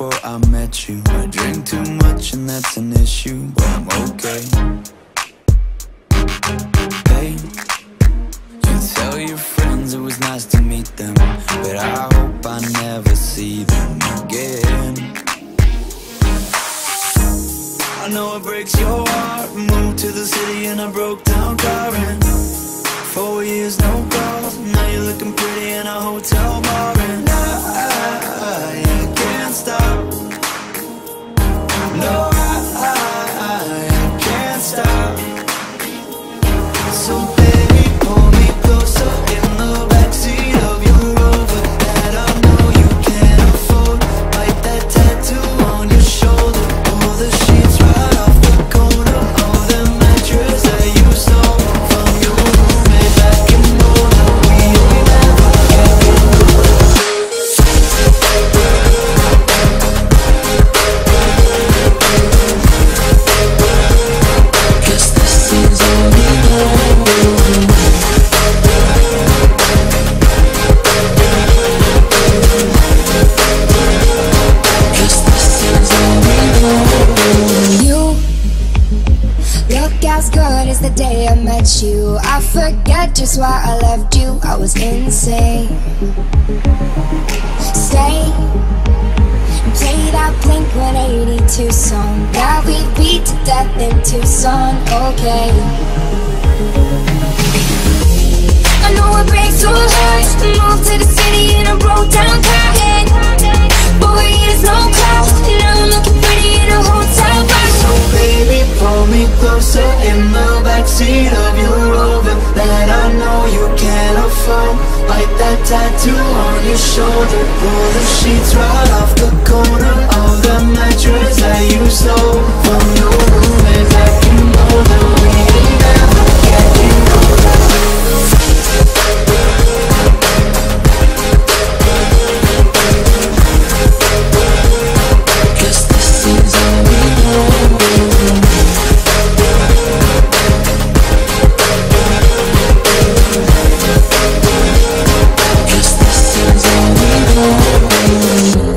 before I met you. I drink too much and that's an issue, but I'm okay. Hey, you tell your friends it was nice to meet them, but I hope I never see them again. I know it breaks your heart. Moved to the city in a broke down car, and 4 years no calls. Now you're looking pretty in a hotel bar, and I can't stop. No, I can't stop. So baby, pull me closer in the backseat of your Rover that I know you can't afford. Bite that tattoo on your shoulder. Pull the sheets right off the corner of the mattress that you stole from your roommate back in Boulder. We will never get Cause this is all we know. Cause this is all we know. You look as good as the day I met you. I forget just why I left you. I was insane. Stay and play that Blink-182 song that we beat to death in Tucson. Okay, I know it breaks your heart. Moved to the city in a broke down car, and 4 years no call. Now I'm looking pretty in a hotel bar. So baby, pull me closer in the backseat of your Rover that I know you can't afford. Bite that tattoo on your shoulder. Pull the sheets right off the corner of the mattress that you stole from your roommate back in Boulder. We ain't never getting older. Cause this is all we know. Cause this is all we know.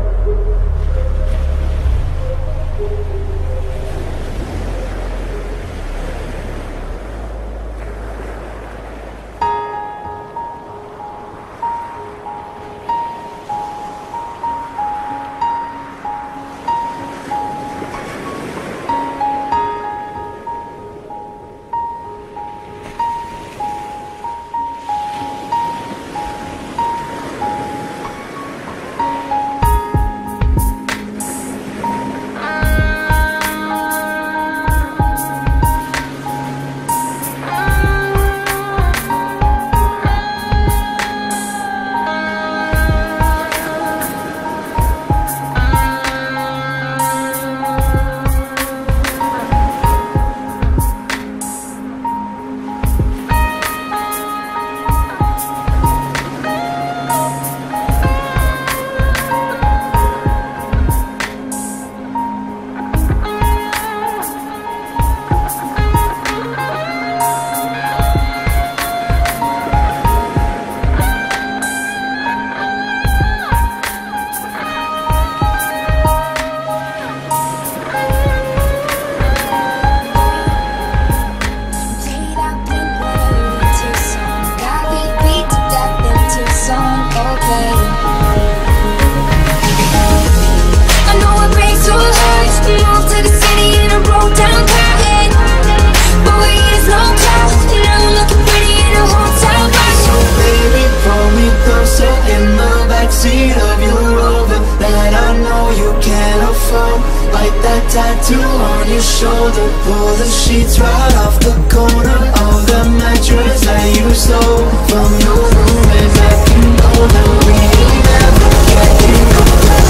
Tattoo on your shoulder. Pull the sheets right off the corner of the mattress that you stole from your roommate back in Boulder. We ain't never getting older.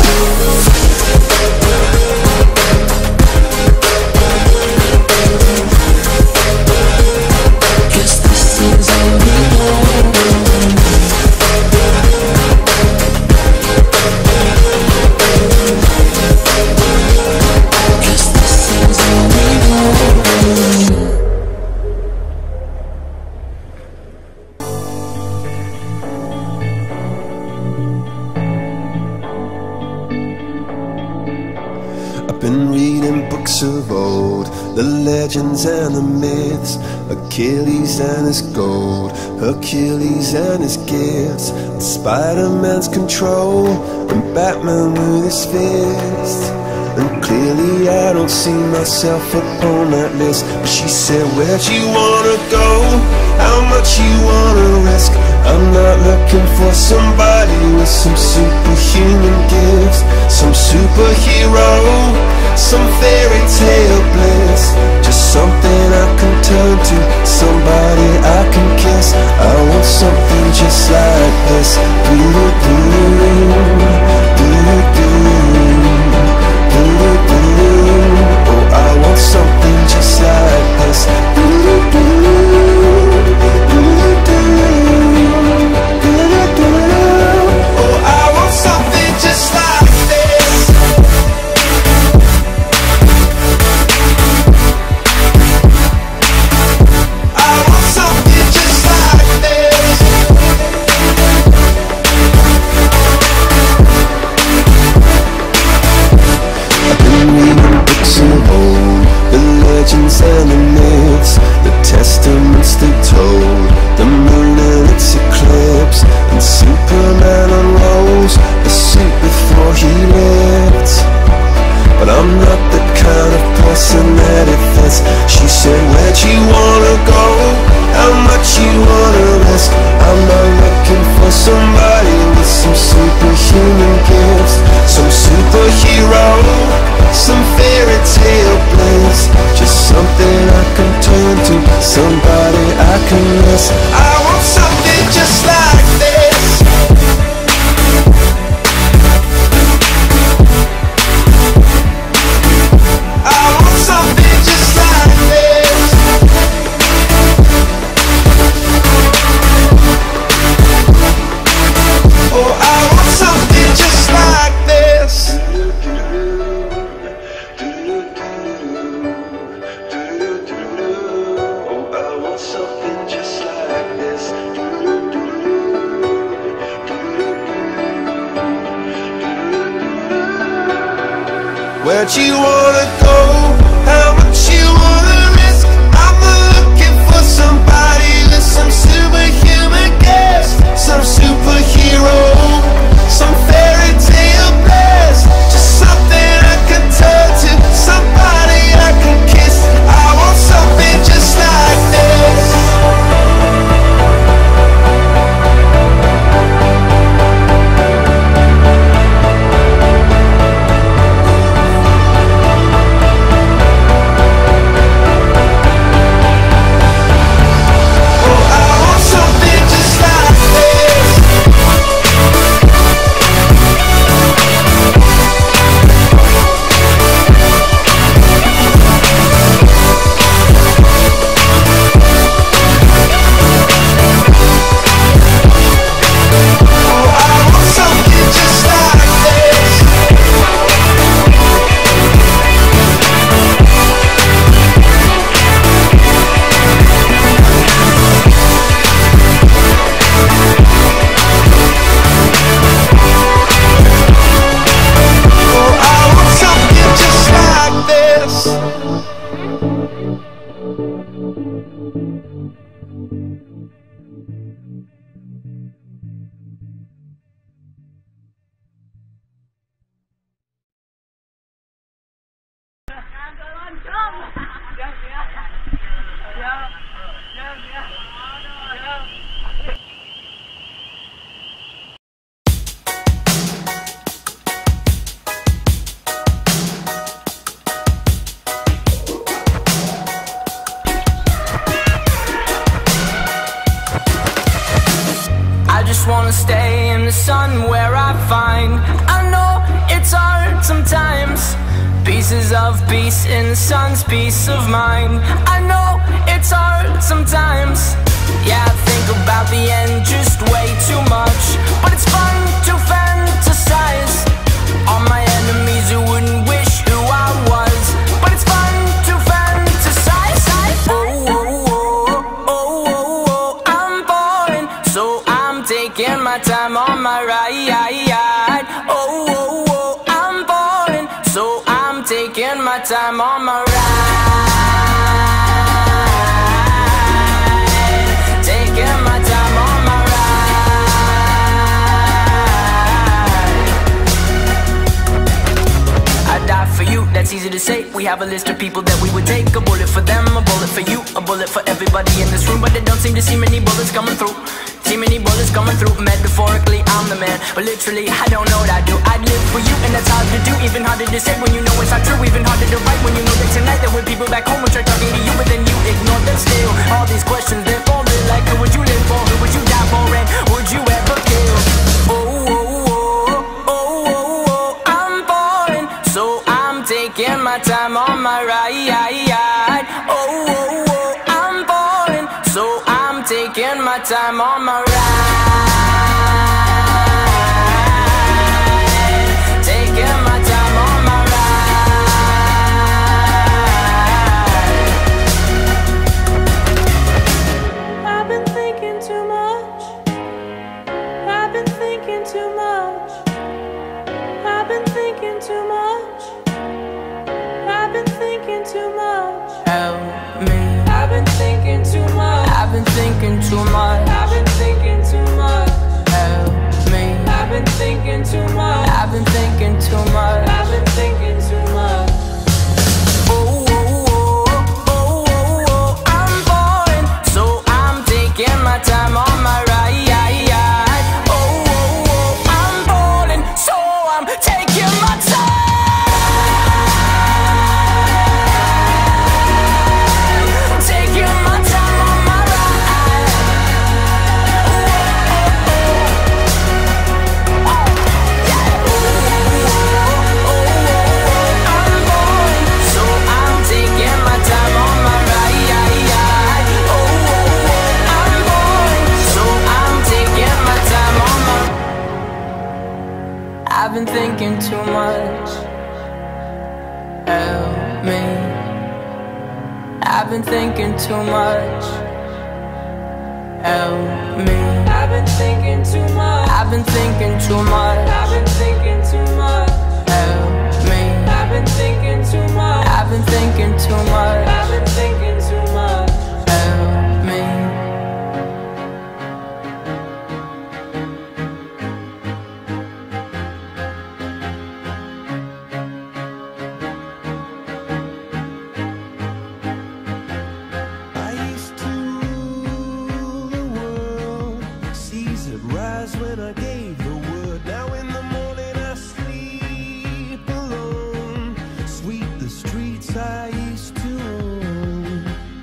Cause this is all we know. I've been reading books of old, the legends and the myths, Achilles and his gold, Hercules and his gifts, and Spider-Man's control, and Batman with his fist. And clearly I don't see myself upon that list. But she said, where'd you wanna go? How much you wanna risk? I'm not looking for somebody with some superhuman gifts, some superhero, some fairy tale bliss. Just something I can turn to, somebody I can kiss. I want something just like this. Oh, I want something just like this. Oh, I want something just like this. I want something just like this. I've been reading books of old, the legends and the myths, the testaments they told, the moon and its eclipse, and Superman unrolls the suit before he lived. But I'm not the kind of person that it fits. She said, where'd you wanna go? How much you wanna risk? I'm not looking for somebody with some superhuman gifts, some superhero, some fairy tale bliss. Just something I can turn to, somebody I can miss. I want something just like this. I want something just like this. Oh, I want something just like this. Oh, I want something just like this. Where'd you wanna go? How much you wanna risk? I'm looking for somebody with some superhuman gifts, some superhero, some fairy tale bliss. Just something I can turn to, somebody I can kiss. I want something just like this. Wanna stay in the sun where I find, I know it's hard sometimes, pieces of peace in the sun's peace of mind. I know it's hard sometimes. Yeah, I think about the end just way too much, but it's fun to fantasize on my enemies who wouldn't wish who I was. But it's fun to fantasize. Oh, oh, oh, oh, oh, oh, I'm falling, so I'm taking my time on my ride. Oh, oh, oh, I'm falling, so I'm taking my time on my ride. Taking my time on my ride. I die for you, that's easy to say. We have a list of people that we would take. A bullet for them, a bullet for you, a bullet for everybody in this room. But they don't seem to see many bullets coming through. See many bullets coming through. Metaphorically, I'm the man, but literally, I don't know what I do. I'd live for you, and that's hard to do. Even harder to say when you know it's not true. Even harder to write when you know that tonight there were people back home who tried talking to you, but then you ignored them still. All these questions, they're falling like, who would you live for? Who would you die for? And would you ever kill? Oh, oh, oh, oh, oh, oh, I'm falling, so I'm taking my time on my ride. Oh, oh, oh, I'm falling, so I'm taking my time on my ride. Taking my time on my ride. I've been thinking too much. I've been thinking too much. I've been thinking too much. I've been thinking too much. Help me. I've been thinking too much. I've been thinking too much. I've been thinking too much. Help me. I've been thinking too much. I've been thinking too much. I've been thinking too much. Oh, oh, oh, oh, oh, oh, I'm falling, so I'm taking my time on my ride. Oh, oh, oh, I'm falling, so I'm taking my time. Taking my time on my ride. Oh, oh, oh, oh, yeah. Oh, oh, oh, I'm falling, so I'm taking my time on my ride. Oh, oh, oh, I'm falling, so I'm taking my time on my. I've been thinking too much. Help me. I've been thinking too much. Help me. I've been thinking too much. I've been thinking too much. I've been thinking too much. Help me. I've been thinking too much. I've been thinking too much. I've been thinking too much. Help me. I used to rule the world, seas would rise when I gave the word. Now in the morning I sleep alone, sweep the streets I used to own.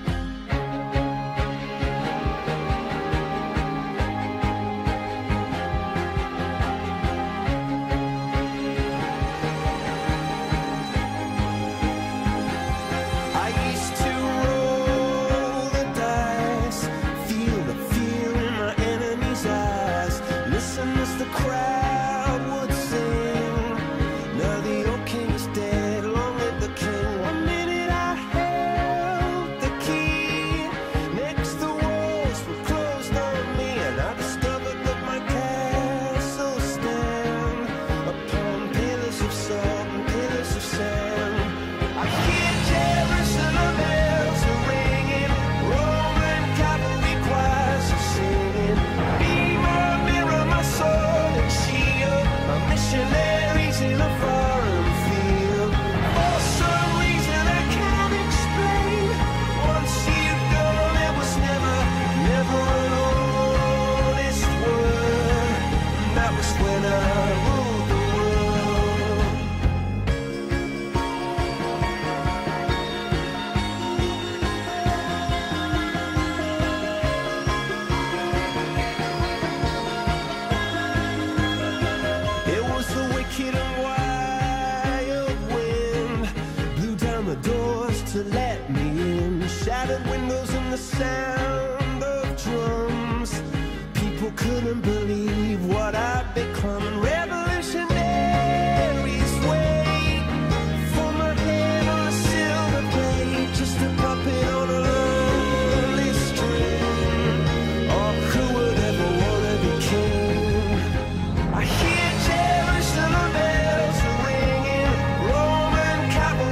I used to roll the dice, feel the fear in my enemy's eyes, listen as the crowd would sing. Now the old king is dead, long live the king. One minute I held the key, next the walls were closed on me, and I discovered that my castle stand upon pillars of salt and pillars of sand. I hear Jerusalem bells are ringing, Roman cavalry choirs are singing. Be my mirror, my sword and shield, my missionaries in a foreign field. For some reason I can't explain, once you've gone it was never, never an honest word. That was when I ruled the world. It was the wicked and wild wind, blew down the doors to let me in, shattered windows and the sound of drums. People couldn't believe what I'd become. Revolutionaries wait for my head on a silver plate, just a puppet on a lonely string. Oh, who would ever want to be king? I hear Jerusalem bells are ringing, Roman cavalry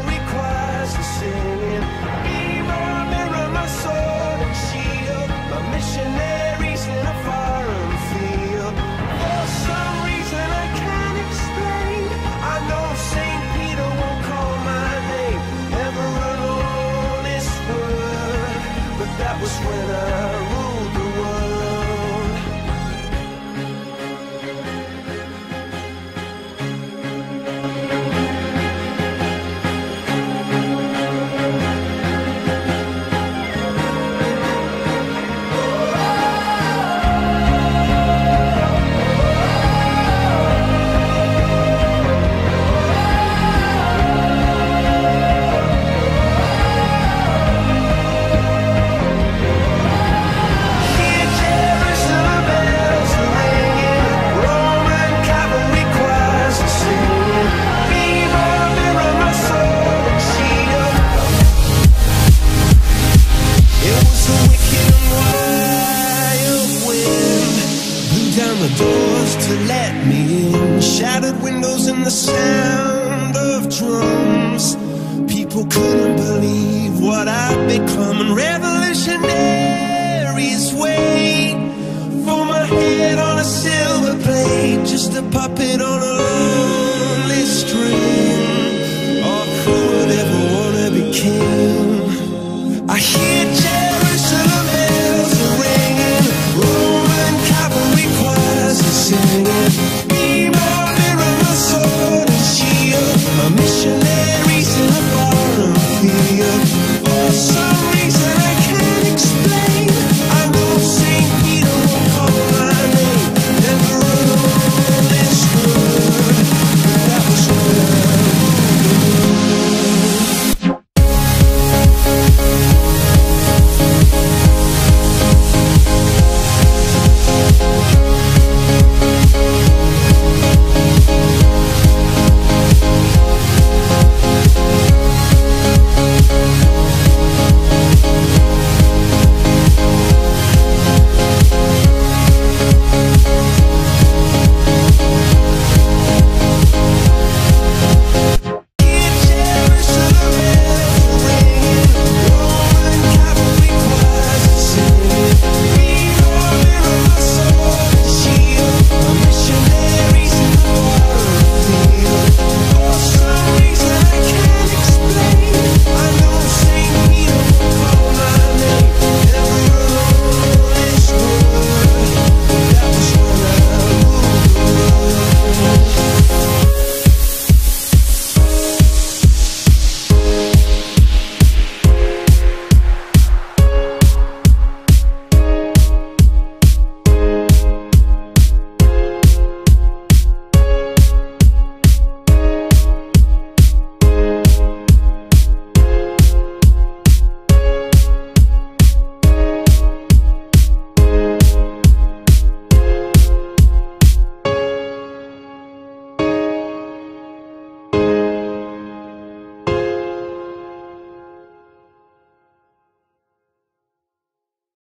just to let me in. Shattered windows and the sound of drums. People couldn't believe what I'd become. And revolutionaries wait for my head on a silver plate, just a puppet on a